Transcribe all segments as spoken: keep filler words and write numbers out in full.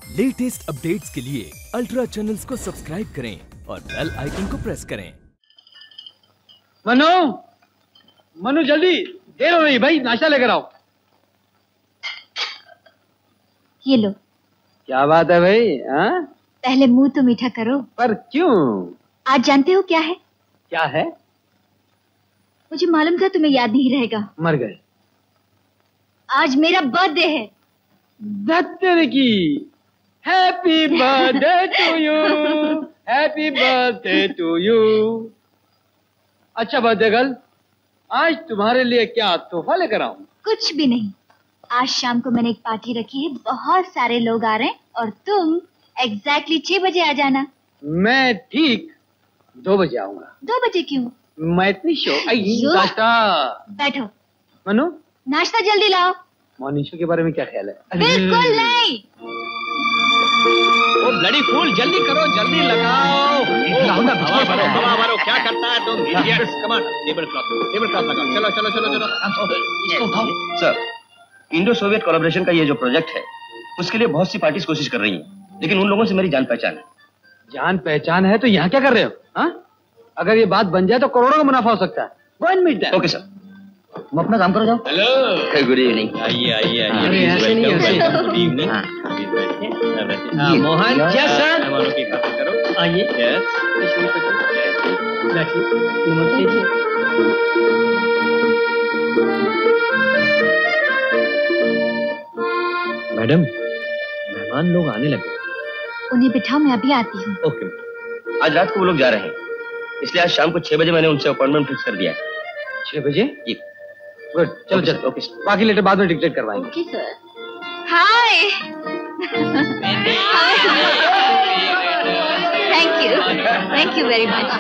Latest updates के लिए ultra channels को सब्सक्राइब करें और बेल आइकन को प्रेस करें। मनु, मनु जल्दी, देर हो रही भाई, नाश्ता लेकर आओ। ये लो। क्या बात है भाई? हाँ? पहले मुंह तो मीठा करो। पर क्यों? आज जानते हो क्या है? क्या है? मुझे मालूम था तुम्हें याद नहीं रहेगा। मर गए। आज मेरा बर्थडे है। धत्तेरे की। Happy birthday to you, happy birthday to you. अच्छा बर्थडे गर्ल, आज तुम्हारे लिए क्या तोहफा लेकर आऊं? कुछ भी नहीं। आज शाम को मैंने एक पार्टी रखी है, बहुत सारे लोग आ रहे हैं और तुम एग्जैक्टली छह बजे आ जाना। मैं ठीक दो बजे आऊंगा। दो बजे क्यों? मैं इतनी शो नाश्ता। बैठो। मनु, नाश्ता जल्दी लाओ। मॉर्निंग शो के बारे में क्या ख्याल है? बिल्कुल नहीं। ओ ब्लडी फूल, जल्दी करो, जल्दी लगाओ। हवा भरो, हवा भरो, क्या करता है तुम? Idiots, come on, table cloth, table cloth लगाओ। चलो चलो चलो चलो। इसको उठाओ। सर, इंडो सोवियत कोलैबोरेशन का ये जो प्रोजेक्ट है, उसके लिए बहुत सी पार्टीज कोशिश कर रही हैं, लेकिन उन लोगों से मेरी जान पहचान है। जान पहचान है तो यहाँ क्या कर रहे हो? हाँ? अगर ये बात बन जाए तो करोड़ों का मुनाफा हो सकता है। Go and meet them. Okay sir, तुम अपना काम करो, जाओ। Hello, good evening. आइए आइए अरे आइए। ऐसे नहीं, ऐसे। Good evening. हाँ मोहन, यस सर। मेहमानों की खातिर करो। आइए। यस। बैठिए। नमस्ते जी। मैडम, मेहमान लोग आने लगे। उन्हें बिठाओ, मैं अभी आती हूँ। ओके। आज रात को वो लोग जा रहे हैं, इसलिए आज शाम को छह बजे मैंने उनसे अपॉइंटमेंट फिक्स कर दिया है। छह बजे? जी। गुड, चलो चलो। ओके, बाकी लेटर बाद में डिक्टेट करवाएंगे। Okay sir. Hi. Thank you, thank you very much.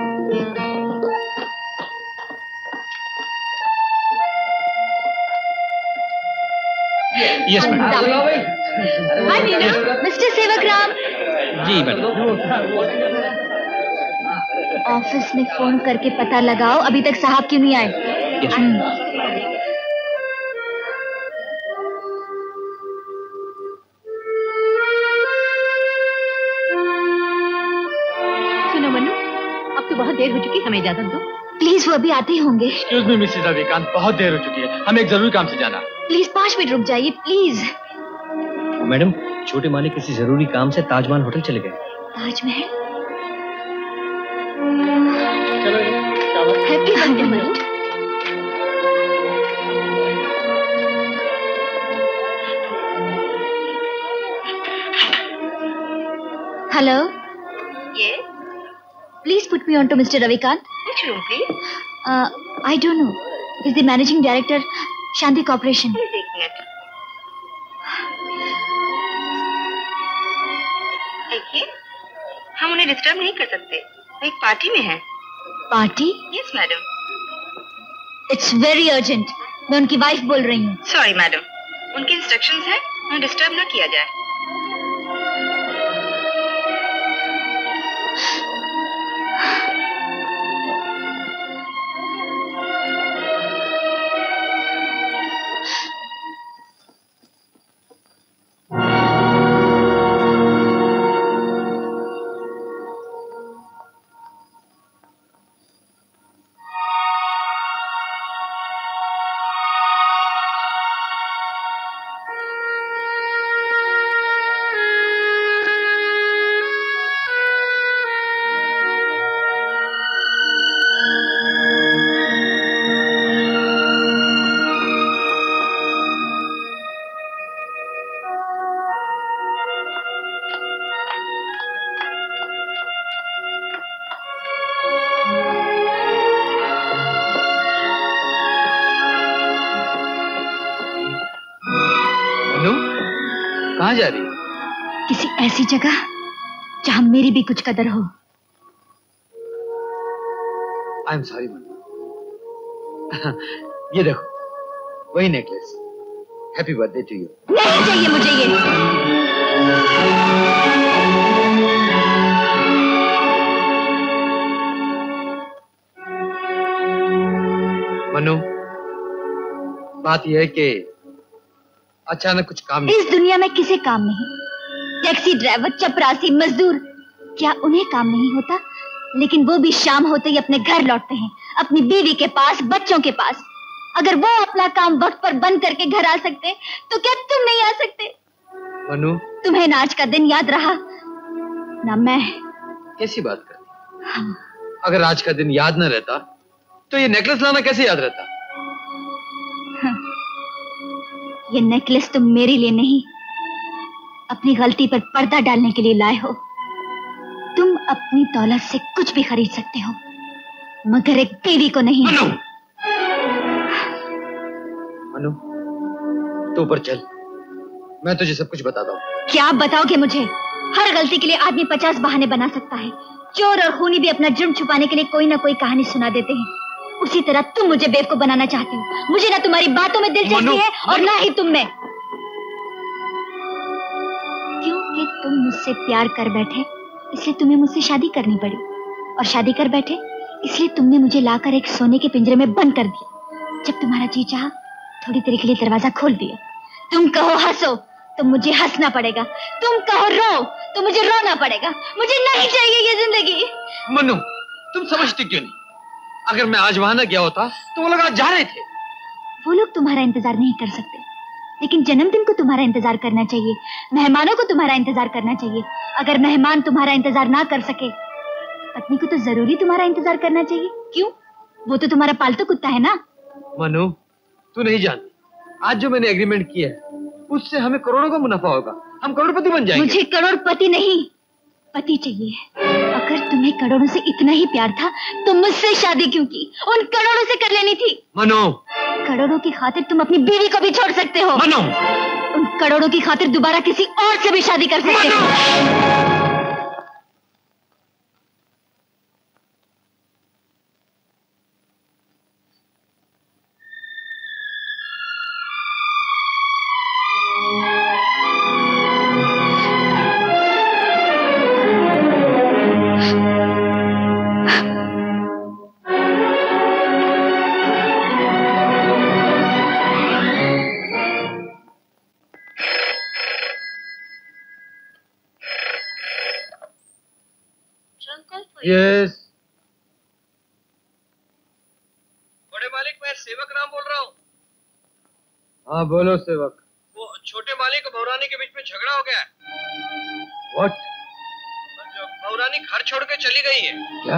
Yes madam. Hi Meenu, mister Sevakram. जी मैडम। ऑफिस में फोन करके पता लगाओ अभी तक साहब क्यों नहीं आए। सुनो मनु, अब तो बहुत देर हो चुकी, हमें इजाजत दो प्लीज। वो अभी आते ही होंगे। एक्सक्यूज मी मिसेस रविकांत, बहुत देर हो चुकी है, हमें एक जरूरी काम से जाना। प्लीज पाँच मिनट रुक जाइए प्लीज। मैडम, छोटे मालिक किसी जरूरी काम से ताजमहल होटल चले गए। Taj Mahal? Happy birthday Manu. Hello. Yes. Please put me on to Mister Ravikant. Which room, please? Uh, I don't know. He's the managing director, Shanti Corporation. Please एक मिनट। देखिए, हम उन्हें डिस्टर्ब नहीं कर सकते, वो एक पार्टी में है। Party? Yes madam. It's very urgent. मैं उनकी वाइफ बोल रही हूँ। सॉरी मैडम, उनके इंस्ट्रक्शंस हैं, उन्हें डिस्टर्ब ना किया जाए। कहाँ जा रही है? किसी ऐसी जगह जहाँ मेरी भी कुछ कदर हो। I am sorry Manu. ये देखो, वही necklace. Happy birthday to you. नहीं चाहिए मुझे ये। मनु, बात यह है कि अचानक कुछ काम नहीं। इस दुनिया में किसी काम नहीं, टैक्सी ड्राइवर, चपरासी, मजदूर, क्या उन्हें काम नहीं होता? लेकिन वो भी शाम होते ही अपने घर लौटते हैं, अपनी बीवी के पास, बच्चों के पास। अगर वो अपना काम वक्त पर बंद करके घर आ सकते तो क्या तुम नहीं आ सकते? मनु, तुम्हें ना आज का दिन याद रहा ना मैं। कैसी बात कर? हाँ। अगर आज का दिन याद न रहता तो ये नेकलेस लाना कैसे याद रहता? हाँ। ये नेकलेस तुम मेरे लिए नहीं, अपनी गलती पर पर्दा डालने के लिए लाए हो। तुम अपनी दौलत से कुछ भी खरीद सकते हो, मगर एक बीवी को नहीं। मनु, मनु, तू ऊपर चल, मैं तुझे सब कुछ बताता हूँ। क्या बताओगे मुझे? हर गलती के लिए आदमी पचास बहाने बना सकता है। चोर और खूनी भी अपना जुर्म छुपाने के लिए कोई ना कोई कहानी सुना देते हैं। उसी तरह तुम मुझे बेवकूफ बनाना चाहते हो। मुझे ना तुम्हारी बातों में दिलचस्पी है और ना ही तुम में। क्योंकि तुम मुझसे प्यार कर बैठे इसलिए तुम्हें मुझसे शादी करनी पड़ी, और शादी कर बैठे इसलिए तुमने मुझे लाकर एक सोने के पिंजरे में बंद कर दिया। जब तुम्हारा जी चाहा थोड़ी देर के लिए दरवाजा खोल दिया। तुम कहो हंसो तो मुझे हंसना पड़ेगा, तुम कहो रो तो मुझे रोना पड़ेगा। मुझे नहीं चाहिए ये जिंदगी। मनु, तुम समझती क्यों नहीं? अगर मैं आज वहां न गया होता तो वो लोग आज जा रहे थे। वो लोग तुम्हारा इंतजार नहीं कर सकते, लेकिन जन्मदिन को तुम्हारा इंतजार करना चाहिए, मेहमानों को तुम्हारा इंतजार करना चाहिए। अगर मेहमान तुम्हारा इंतजार ना कर सके, पत्नी को तो जरूरी तुम्हारा इंतजार करना चाहिए। क्यों? वो तो तुम्हारा पालतू कुत्ता है ना। मनु, तू नहीं जानती, आज जो मैंने एग्रीमेंट किया है उससे हमें करोड़ों का मुनाफा होगा। हम करोड़पति बन जाएंगे। मुझे करोड़पति नहीं, पति चाहिए। अगर तुम्हें करोड़ों से इतना ही प्यार था तो मुझसे शादी क्यों की? उन करोड़ों से कर लेनी थी। मनु, करोड़ों की खातिर तुम अपनी बीवी को भी छोड़ सकते हो। मनु, उन करोड़ों की खातिर दोबारा किसी और से भी शादी कर सकते हो। यस। बड़े मालिक, मैं सेवक राम बोल रहा हूँ। हाँ बोलो सेवक। वो छोटे मालिक बहुरानी के बीच में झगड़ा हो गया है। व्हाट? बहुरानी घर छोड़ के चली गई है। क्या?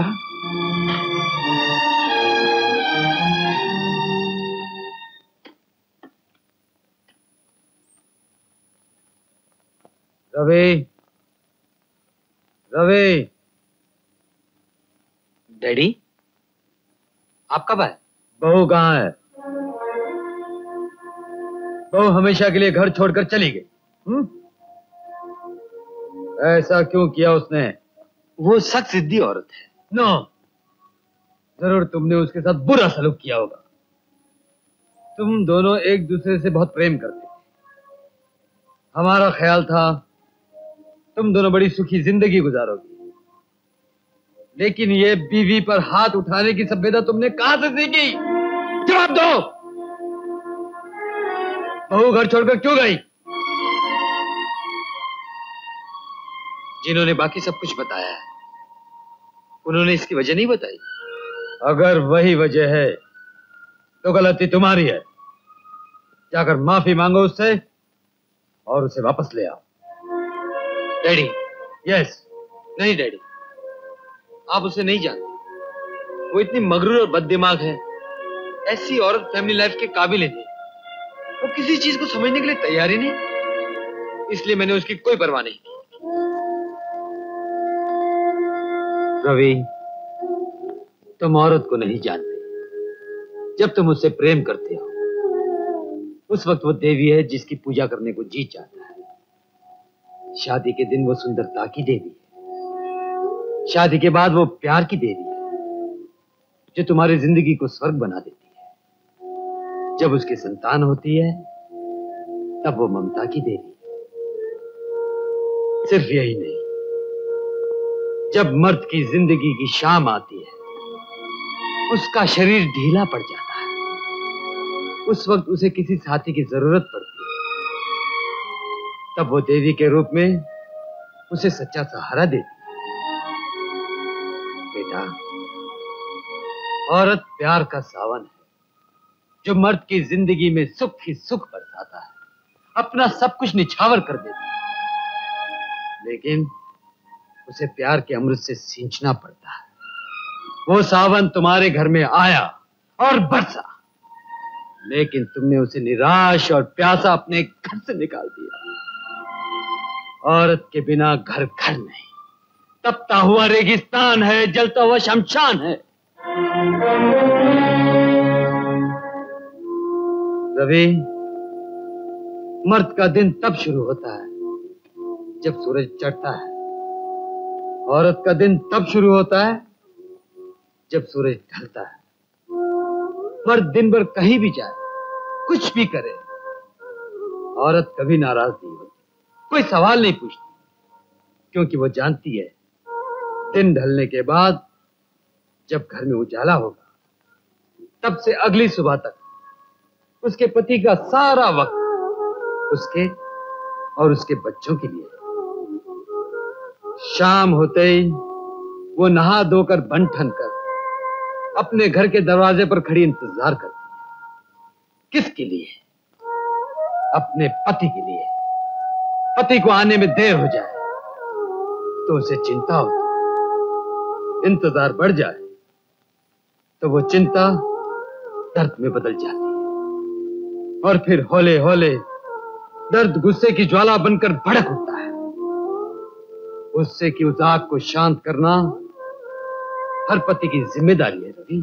रवि, रवि। डैडी, आप कब आए? बहू कहाँ है? बहू हमेशा के लिए घर छोड़कर चली गई। हम्म? ऐसा क्यों किया उसने? वो सख्त जिद्दी औरत है। नो, जरूर तुमने उसके साथ बुरा सलूक किया होगा। तुम दोनों एक दूसरे से बहुत प्रेम करते थे। हमारा ख्याल था तुम दोनों बड़ी सुखी जिंदगी गुजारोगे, लेकिन ये बीवी पर हाथ उठाने की सभ्यता तुमने कहां से सीखी? जवाब दो। बहू घर छोड़कर क्यों गई? जिन्होंने बाकी सब कुछ बताया है उन्होंने इसकी वजह नहीं बताई। अगर वही वजह है तो गलती तुम्हारी है। जाकर माफी मांगो उससे और उसे वापस ले आओ। डैडी। यस। नहीं डैडी, आप उसे नहीं जानते। वो इतनी मगरूर और बददिमाग है। ऐसी औरत फैमिली लाइफ के काबिल ही नहीं। वो किसी चीज को समझने के लिए तैयार ही नहीं, इसलिए मैंने उसकी कोई परवाह नहीं की। रवि, तुम औरत को नहीं जानते। जब तुम उससे प्रेम करते हो उस वक्त वो देवी है जिसकी पूजा करने को जी चाहता है। शादी के दिन वो सुंदरता की देवी है, शादी के बाद वो प्यार की देवी है जो तुम्हारी जिंदगी को स्वर्ग बना देती है। जब उसकी संतान होती है तब वो ममता की देवी है। सिर्फ यही नहीं, जब मर्द की जिंदगी की शाम आती है उसका शरीर ढीला पड़ जाता है, उस वक्त उसे किसी साथी की जरूरत पड़ती है, तब वो देवी के रूप में उसे सच्चा सहारा देती। बेटा, औरत प्यार का सावन है जो मर्द की जिंदगी में सुख ही सुख बरसाता है, अपना सब कुछ निछावर कर देती है, लेकिन उसे प्यार के अमृत से सींचना पड़ता है। वो सावन तुम्हारे घर में आया और बरसा, लेकिन तुमने उसे निराश और प्यासा अपने घर से निकाल दिया। औरत के बिना घर घर नहीं, तपता हुआ रेगिस्तान है, जलता हुआ शमशान है। रवि, मर्द का दिन तब शुरू होता है जब सूरज चढ़ता है, औरत का दिन तब शुरू होता है जब सूरज ढलता है। मर्द दिन भर कहीं भी जाए, कुछ भी करे, औरत कभी नाराज नहीं होती, कोई सवाल नहीं पूछती, क्योंकि वो जानती है दिन ढलने के बाद जब घर में उजाला होगा, तब से अगली सुबह तक उसके पति का सारा वक्त उसके और उसके बच्चों के लिए। शाम होते ही वो नहा धोकर बन ठन कर अपने घर के दरवाजे पर खड़ी इंतजार करती है। किसके लिए? अपने पति के लिए। पति को आने में देर हो जाए तो उसे चिंता होती, इंतजार बढ़ जाए तो वो चिंता दर्द में बदल जाती है, और फिर हौले हौले दर्द गुस्से की ज्वाला बनकर भड़क उठता है। गुस्से की उस आग को शांत करना हर पति की जिम्मेदारी है। रवि,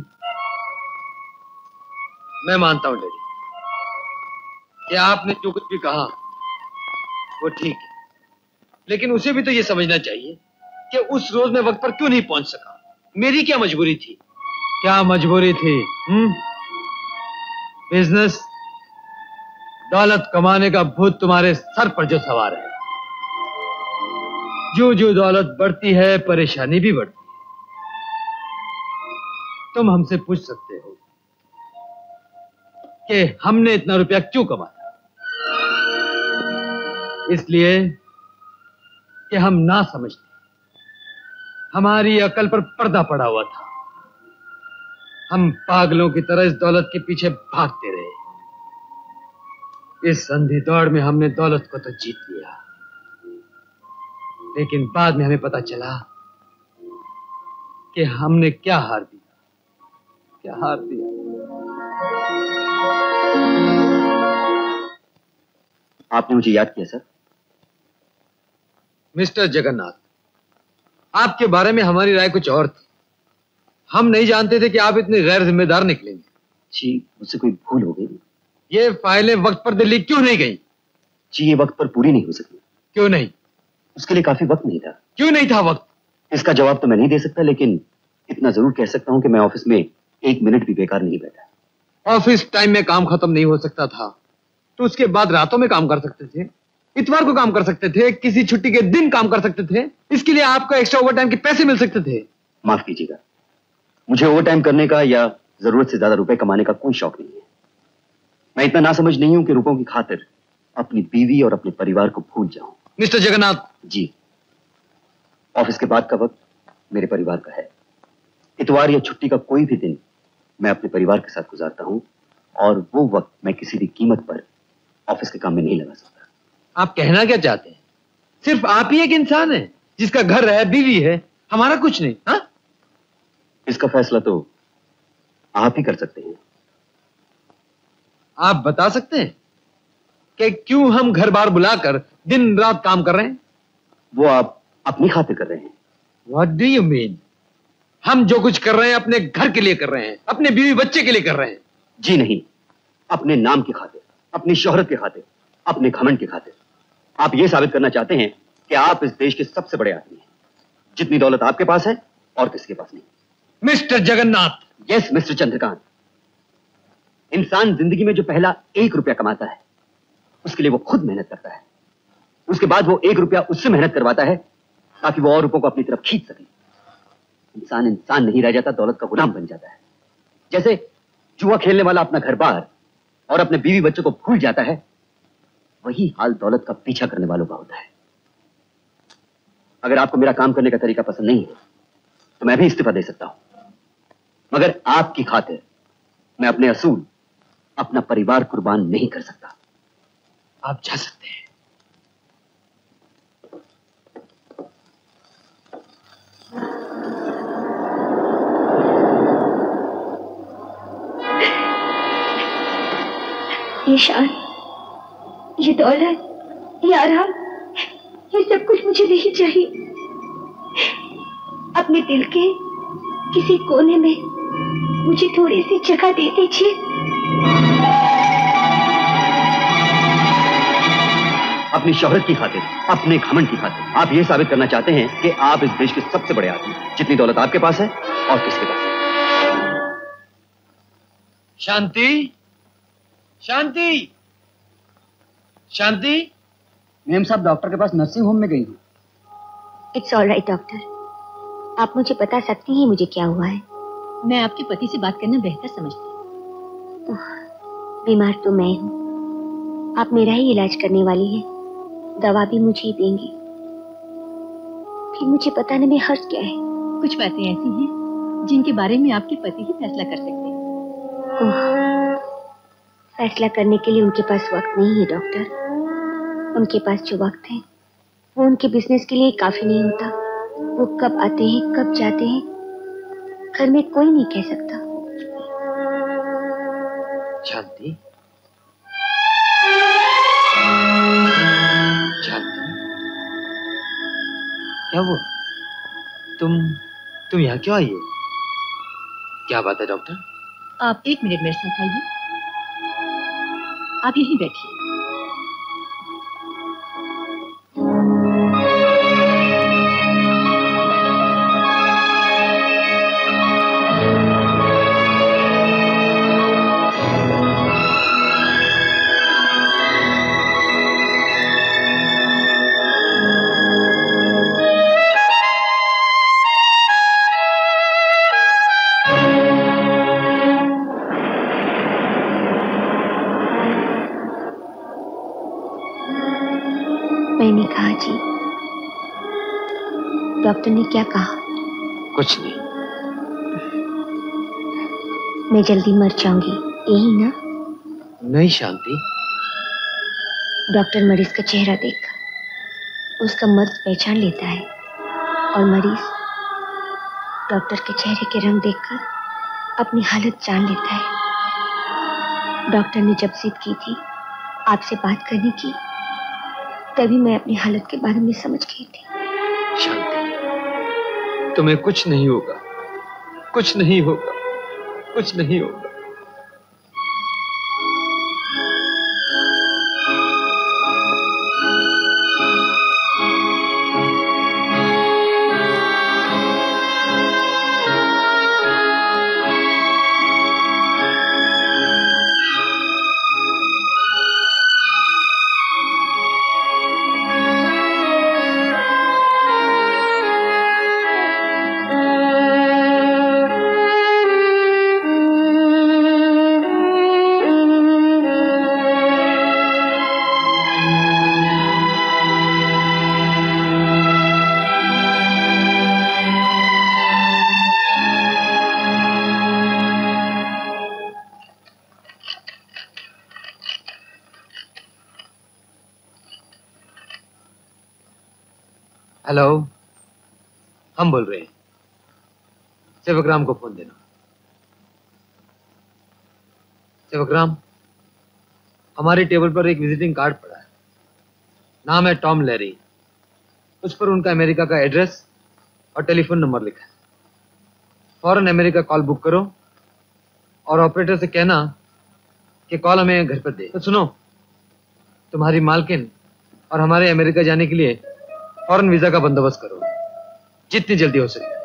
मैं मानता हूं डैडी कि आपने जो कुछ भी कहा वो ठीक है, लेकिन उसे भी तो ये समझना चाहिए कि उस रोज मैं वक्त पर क्यों नहीं पहुंच सका। मेरी क्या मजबूरी थी? क्या मजबूरी थी? हम्म? बिजनेस, दौलत कमाने का भूत तुम्हारे सर पर जो सवार है। जो जो दौलत बढ़ती है, परेशानी भी बढ़ती है। तुम हमसे पूछ सकते हो कि हमने इतना रुपया क्यों कमाया? इसलिए कि हम ना समझते, हमारी अकल पर पर्दा पड़ा हुआ था। हम पागलों की तरह इस दौलत के पीछे भागते रहे। इस संधि दौड़ में हमने दौलत को तो जीत लिया, लेकिन बाद में हमें पता चला कि हमने क्या हार दिया, क्या हार दिया। आपने मुझे याद किया सर। मिस्टर जगन्नाथ, आपके बारे में हमारी राय कुछ और थी। हम नहीं जानते थे कि आप इतने गैर जिम्मेदार निकलेंगे। जी, मुझसे कोई भूल हो गई। ये फाइलें वक्त पर दिल्ली क्यों नहीं गई? जी, ये वक्त पर पूरी नहीं हो सकी। क्यों नहीं? उसके लिए काफी वक्त नहीं था। क्यों नहीं था वक्त? इसका जवाब तो मैं नहीं दे सकता, लेकिन इतना जरूर कह सकता हूं कि मैं ऑफिस में एक मिनट भी बेकार नहीं बैठा। ऑफिस टाइम में काम खत्म नहीं हो सकता था तो उसके बाद रातों में काम कर सकते थे, इतवार को काम कर सकते थे, किसी छुट्टी के दिन काम कर सकते थे। इसके लिए आपको एक्स्ट्रा ओवर टाइम के पैसे मिल सकते थे। माफ कीजिएगा, मुझे ओवर टाइम करने का या जरूरत से ज्यादा रुपए कमाने का कोई शौक नहीं है। मैं इतना नासमझ नहीं हूं कि रुपयों की खातिर अपनी बीवी और अपने परिवार को भूल जाऊं। मिस्टर जगन्नाथ जी, ऑफिस के बाद का वक्त मेरे परिवार का है। इतवार या छुट्टी का कोई भी दिन मैं अपने परिवार के साथ गुजारता हूं, और वो वक्त मैं किसी भी कीमत पर ऑफिस के काम में नहीं लगा सकता। आप कहना क्या चाहते हैं? सिर्फ आप ही एक इंसान है जिसका घर है, बीवी है, हमारा कुछ नहीं। हाँ, इसका फैसला तो आप ही कर सकते हैं। आप बता सकते हैं कि क्यों हम घर बार बुलाकर दिन रात काम कर रहे हैं? वो आप अपनी खातिर कर रहे हैं। What do you mean? हम जो कुछ कर रहे हैं अपने घर के लिए कर रहे हैं, अपने बीवी बच्चे के लिए कर रहे हैं। जी नहीं, अपने नाम की खातिर, अपनी शोहरत की खातिर, अपने घमंड की खातिर। आप ये साबित करना चाहते हैं कि आप इस देश के सबसे बड़े आदमी हैं। जितनी दौलत आपके पास है और किसी के पास नहीं। Mister Jagannath. Yes mister Chandrakant, इंसान जिंदगी में जो पहला एक रुपया कमाता है उसके लिए वो खुद मेहनत करता है। उसके बाद वो एक रुपया उससे मेहनत करवाता है ताकि वो और रुपयों को अपनी तरफ खींच सके। इंसान इंसान नहीं रह जाता, दौलत का गुलाम बन जाता है। जैसे जुआ खेलने वाला अपना घर बार और अपने बीवी बच्चों को भूल जाता है, वही हाल दौलत का पीछा करने वालों का होता है। अगर आपको मेरा काम करने का तरीका पसंद नहीं है तो मैं भी इस्तीफा दे सकता हूं, मगर आपकी खातिर मैं अपने असूल, अपना परिवार कुर्बान नहीं कर सकता। आप जा सकते हैं। ये शान, ये दौलत, ये आराम, ये सब कुछ मुझे नहीं चाहिए। अपने दिल के किसी कोने में मुझे थोड़ी सी जगह दे दीजिए। अपनी शोहरत की खातिर, अपने घमंड की खातिर आप ये साबित करना चाहते हैं कि आप इस देश के सबसे बड़े आदमी हैं। जितनी दौलत आपके पास है और किसके पास है। शांति, शांति, शांति। मेम साहब डॉक्टर के पास नर्सिंग होम में गई हूँ। इट्स ऑल राइट डॉक्टर, आप मुझे बता सकती हैं मुझे क्या हुआ है? मैं आपके पति से बात करना बेहतर समझती हूँ। बीमार तो मैं हूँ, आप मेरा ही इलाज करने वाली हैं, दवा भी मुझे ही देंगी। फिर मुझे बताने में हर्ज क्या है? कुछ बातें ऐसी हैं जिनके बारे में आपके पति ही फैसला कर सकते हैं। ओह, फैसला करने के लिए उनके पास वक्त नहीं है डॉक्टर। उनके पास जो वक्त है वो उनके बिजनेस के लिए काफी नहीं होता। वो कब आते हैं कब जाते हैं घर में कोई नहीं कह सकता। शांति, शांति, क्या वो तुम तुम यहाँ क्यों आई हो? क्या बात है डॉक्टर? आप एक मिनट मेरे साथ आइए, आप यहीं बैठिए। मैंने कहा जी, डॉक्टर ने क्या कहा? कुछ नहीं। मैं जल्दी मर जाऊंगी, यही ना? नहीं शांति। डॉक्टर मरीज का चेहरा देखकर उसका मर्ज पहचान लेता है और मरीज डॉक्टर के चेहरे के रंग देखकर अपनी हालत जान लेता है। डॉक्टर ने जब जिद की थी आपसे बात करने की, तभी मैं अपनी हालत के बारे में समझ गई थी। शांति, तुम्हें कुछ नहीं होगा, कुछ नहीं होगा, कुछ नहीं होगा। हेलो, हम बोल रहे हैं। सेवकराम को फोन देना। सेवकराम, हमारी टेबल पर एक विजिटिंग कार्ड पड़ा है, नाम है टॉम लैरी। उस पर उनका अमेरिका का एड्रेस और टेलीफोन नंबर लिखा है। फौरन अमेरिका कॉल बुक करो और ऑपरेटर से कहना कि कॉल हमें घर पर दे। तो सुनो, तुम्हारी मालकिन और हमारे अमेरिका जाने के लिए फौरन वीजा का बंदोबस्त करो, जितनी जल्दी हो सके।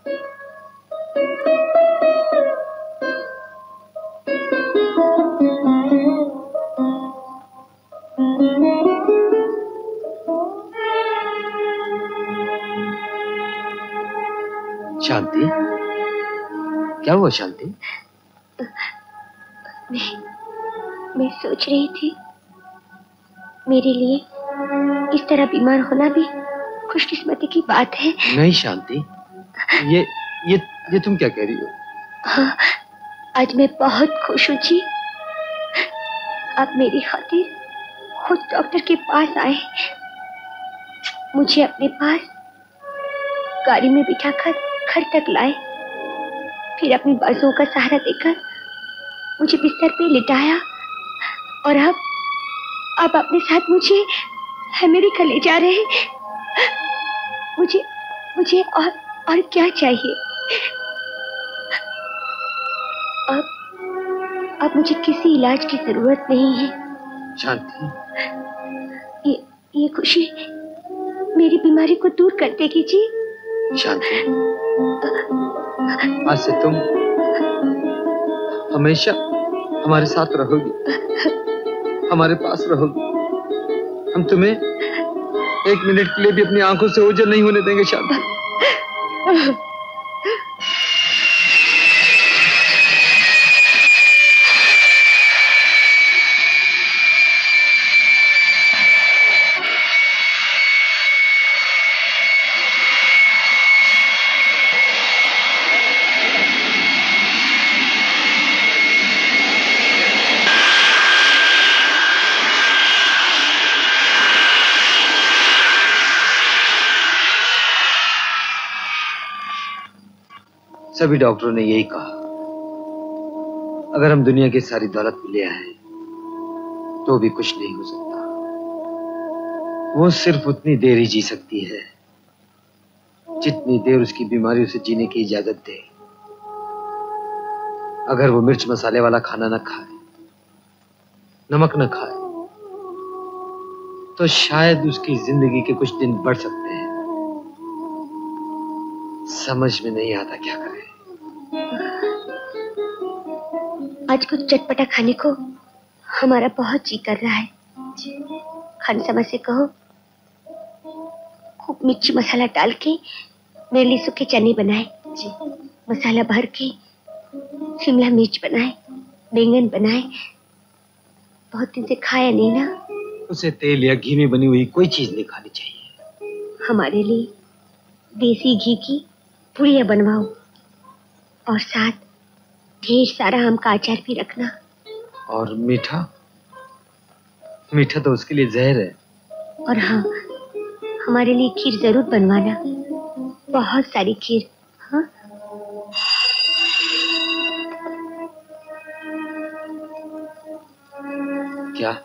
शांति, क्या हुआ शांति? मैं मैं सोच रही थी मेरे लिए इस तरह बीमार होना भी खुशकिस्मती की बात है। नहीं शांति, ये ये ये तुम क्या कह रही हो? हाँ, आज मैं बहुत खुश हूँ जी। आप मेरी खातिर खुद डॉक्टर के पास आए, मुझे अपने पास गाड़ी में बिठाकर घर तक लाए, फिर अपनी बाजुओं का सहारा देकर मुझे बिस्तर पे लिटाया और अब अब अपने साथ मुझे अमेरिका ले जा रहे हैं। मुझे मुझे और और क्या चाहिए? अब अब मुझे किसी इलाज की जरूरत नहीं है। शांति, ये ये खुशी मेरी बीमारी को दूर कर देगी जी। शांति, आज से तुम हमेशा हमारे साथ रहोगी, हमारे पास रहोगी। हम तुम्हें एक मिनट के लिए भी अपनी आंखों से ओझल नहीं होने देंगे शांति। सभी डॉक्टरों ने यही कहा, अगर हम दुनिया की सारी दौलत ले आए तो भी कुछ नहीं हो सकता। वो सिर्फ उतनी देर ही जी सकती है जितनी देर उसकी बीमारी उसे जीने की इजाजत दे। अगर वो मिर्च मसाले वाला खाना न खाए, नमक न खाए, तो शायद उसकी जिंदगी के कुछ दिन बढ़ सकते हैं। समझ में नहीं आता क्या करें। आज कुछ चटपटा खाने को हमारा बहुत जी कर रहा है। खान समय से कहो, खूब मिर्ची मसाला डाल के मेरे लिए सूखे चने बनाए जी, मसाला भर के शिमला मिर्च बनाए, बैंगन बनाए। बहुत दिन से खाया नहीं ना। उसे तेल या घी में बनी हुई कोई चीज नहीं खानी चाहिए। हमारे लिए देसी घी की पुड़िया बनवाओ और साथ ढेर सारा आम का अचार भी रखना। और मीठा? मीठा तो उसके लिए जहर है। और हाँ, हमारे लिए खीर जरूर बनवाना, बहुत सारी खीर। हाँ, क्या?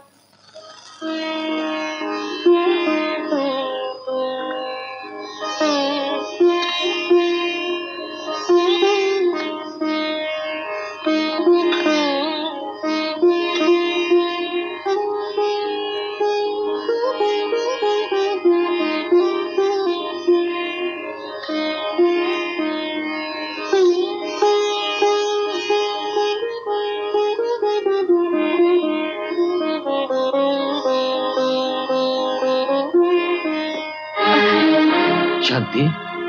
शांति,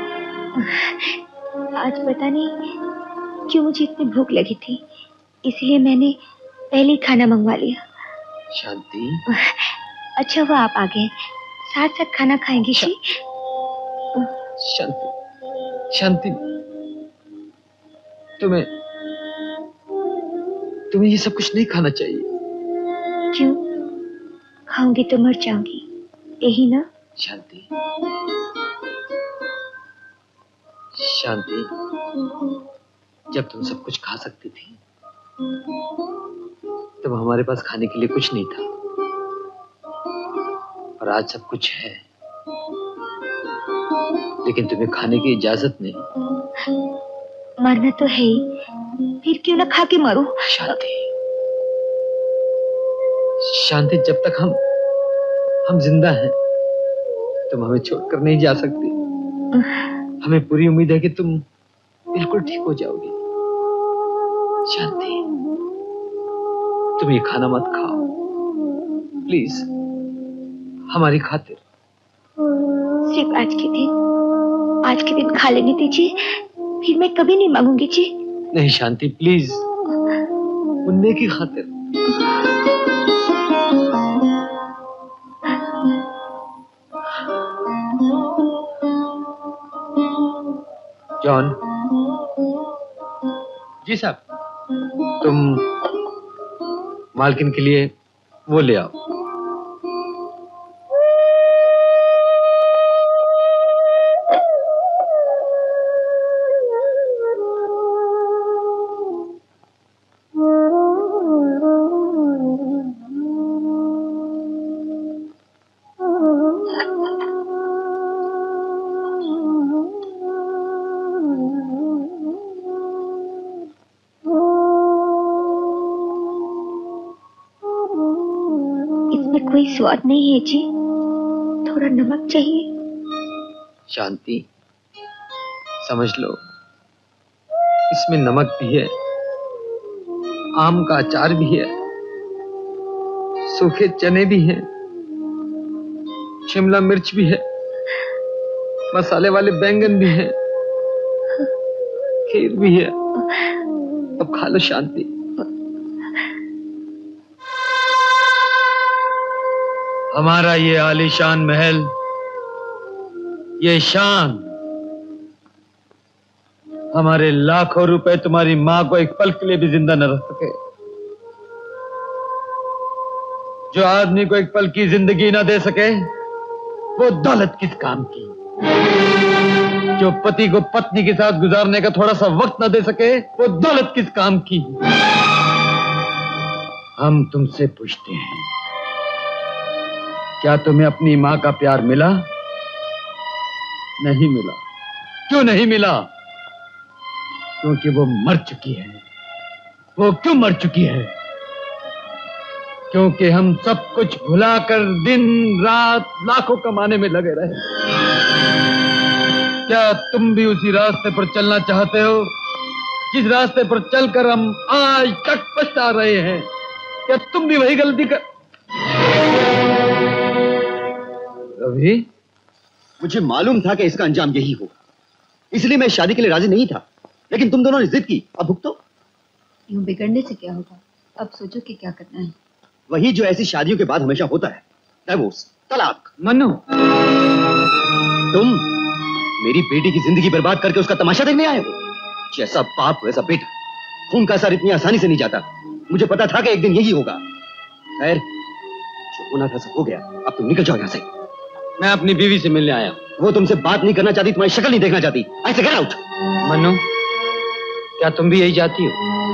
आज पता नहीं क्यों मुझे इतनी भूख लगी थी, इसलिए मैंने पहले ही खाना मंगवा लिया। शांति, अच्छा हुआ आप आ गए, साथ साथ खाना खाएंगे जी। शांति, शांति, तुम्हें तुम्हें ये सब कुछ नहीं खाना चाहिए। क्यों? खाऊंगी तो मर जाऊंगी, यही ना? शांति, शांति, जब तुम सब कुछ खा सकती थी तब हमारे पास खाने के लिए कुछ नहीं था, और आज सब कुछ है लेकिन तुम्हें खाने की इजाजत नहीं। मरना तो है ही, फिर क्यों ना खा के मरो। शांति, शांति, जब तक हम हम जिंदा हैं तुम हमें छोड़कर नहीं जा सकती। हमें पूरी उम्मीद है कि तुम बिल्कुल ठीक हो जाओगी। शांति, तुम ये खाना मत खाओ प्लीज, हमारी खातिर। सिर्फ आज के दिन, आज के दिन खा लेने दीजिए, फिर मैं कभी नहीं मांगूंगी जी। नहीं शांति, प्लीज, मुन्ने की खातिर। जॉन। जी साहब। तुम मालकिन के लिए वो ले आओ। कोई स्वाद नहीं है जी, थोड़ा नमक चाहिए। शांति, समझ लो, इसमें नमक भी है, आम का अचार भी है, सूखे चने भी हैं, शिमला मिर्च भी है, मसाले वाले बैंगन भी हैं, खीर भी है। अब खा लो शांति। हमारा ये आलीशान महल, ये शान, हमारे लाखों रुपए तुम्हारी मां को एक पल के लिए भी जिंदा न रख सके। जो आदमी को एक पल की जिंदगी न दे सके, वो दौलत किस काम की। जो पति को पत्नी के साथ गुजारने का थोड़ा सा वक्त न दे सके, वो दौलत किस काम की। हम तुमसे पूछते हैं, क्या तुम्हें अपनी मां का प्यार मिला? नहीं मिला। क्यों नहीं मिला? क्योंकि वो मर चुकी है। वो क्यों मर चुकी है? क्योंकि हम सब कुछ भुलाकर दिन रात लाखों कमाने में लगे रहे। क्या तुम भी उसी रास्ते पर चलना चाहते हो जिस रास्ते पर चलकर हम आज तक पछता रहे हैं? क्या तुम भी वही गलती कर रवि? मुझे मालूम था कि इसका अंजाम यही हो, इसलिए मैं शादी के लिए राजी नहीं था, लेकिन तुम दोनों ने जिद की। अब भुगतो। यूं बिगड़ने से क्या होगा, अब सोचो कि क्या करना है। वही जो ऐसी शादियों के बाद हमेशा होता है, डिवोर्स, तलाक। मनु, तुम मेरी बेटी की जिंदगी बर्बाद करके उसका तमाशा देखने आए हो। जैसा बाप वैसा बेटा, खून का असर इतनी आसानी से नहीं जाता। मुझे पता था कि एक दिन यही होगा। खैर, जो होना था सब हो गया, अब तुम निकल जाओ यहाँ से। मैं अपनी बीवी से मिलने आया। वो तुमसे बात नहीं करना चाहती, तुम्हारी शक्ल नहीं देखना चाहती। ऐसे गेट आउट। मनु, क्या तुम भी यही चाहती हो?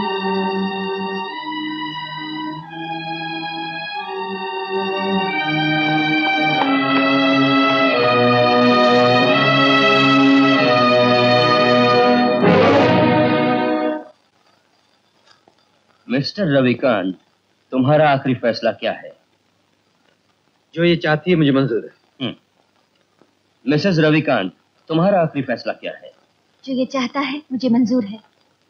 मिस्टर रविकांत, तुम्हारा आखिरी फैसला क्या है? जो ये चाहती है मुझे मंजूर है। मिसेस रविकांत, तुम्हारा आखिरी फैसला क्या है? जो ये चाहता है मुझे मंजूर है।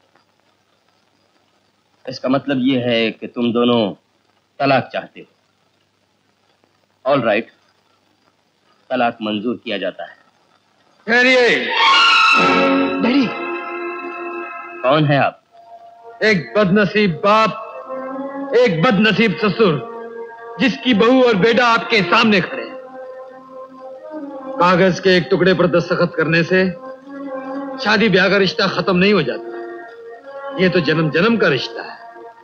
इसका मतलब ये है कि तुम दोनों तलाक चाहते हो। ऑल राइट, तलाक मंजूर किया जाता है। डैडी, कौन है आप? एक बदनसीब बाप, एक बदनसीब ससुर, जिसकी बहू और बेटा आपके सामने खड़े हैं। कागज के एक टुकड़े पर दस्तखत करने से शादी ब्याह का रिश्ता खत्म नहीं हो जाता। ये तो जन्म जन्म का रिश्ता है।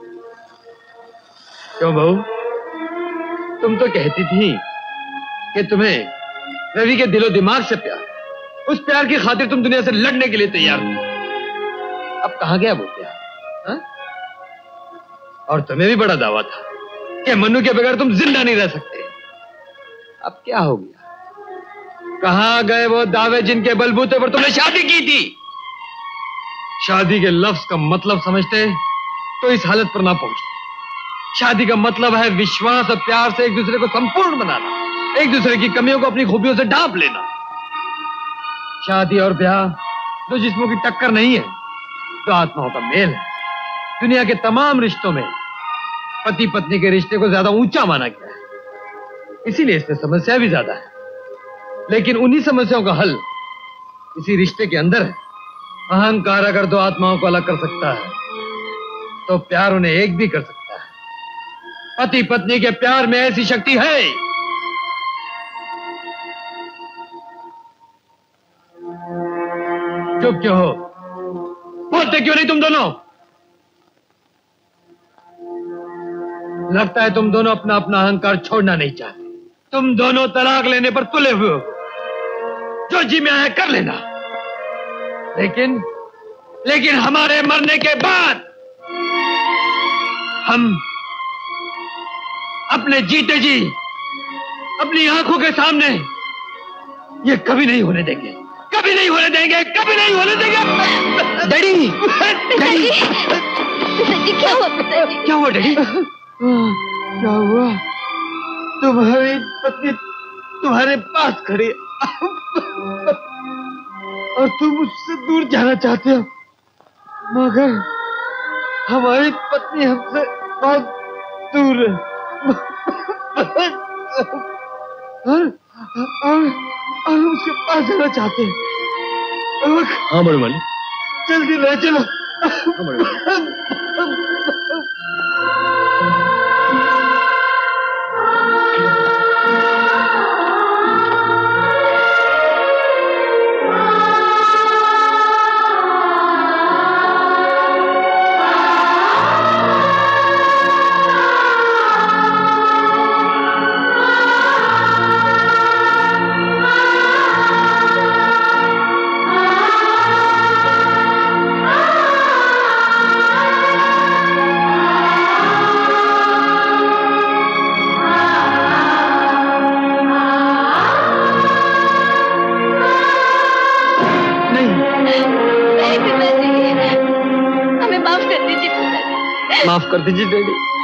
क्यों बहू, तुम तो कहती थी कि तुम्हें रवि के दिलो दिमाग से प्यार, उस प्यार की खातिर तुम दुनिया से लड़ने के लिए तैयार थी। अब कहां गया वो प्यार? हा? और तुम्हें भी बड़ा दावा था कि मनु के बगैर तुम जिंदा नहीं रह सकते। अब क्या हो गया? कहां गए वो दावे जिनके बलबूते पर तुमने शादी की थी? शादी के लफ्ज का मतलब समझते तो इस हालत पर ना पहुंचते। शादी का मतलब है विश्वास और प्यार से एक दूसरे को संपूर्ण बनाना, एक दूसरे की कमियों को अपनी खूबियों से ढांप लेना। शादी और ब्याह दो जिस्मों की टक्कर नहीं है, दो आत्माओं का मेल है। दुनिया के तमाम रिश्तों में पति पत्नी के रिश्ते को ज्यादा ऊंचा माना गया है, इसीलिए इसमें समस्या भी ज्यादा है। लेकिन उन्हीं समस्याओं का हल इसी रिश्ते के अंदर है। अहंकार अगर दो आत्माओं को अलग कर सकता है तो प्यार उन्हें एक भी कर सकता है। पति पत्नी के प्यार में ऐसी शक्ति है चुप क्यों हो? बोलते क्यों नहीं तुम दोनों? लगता है तुम दोनों अपना अपना अहंकार छोड़ना नहीं चाहते। तुम दोनों तलाक लेने पर तुले हुए हो। जो जी में आया कर लेना, लेकिन लेकिन हमारे मरने के बाद हम अपने जीते जी अपनी आंखों के सामने ये कभी नहीं होने देंगे, कभी नहीं होने देंगे, कभी नहीं होने देंगे। डैडी, डैडी, पिताजी क्या हुआ? पिताजी क्या हुआ? डैडी क्या हुआ? तुम्हारी पत्नी तुम्हारे पास खड़ी और तुम उससे दूर जाना चाहते हो, मगर हमारी पत्नी हमसे बहुत दूर है और, और, और उसके पास जाना चाहते हैं। हाँ बड़े वाली, जल्दी ले चलो। हाँ बड़े वाली। माफ कर दीजिए डैडी।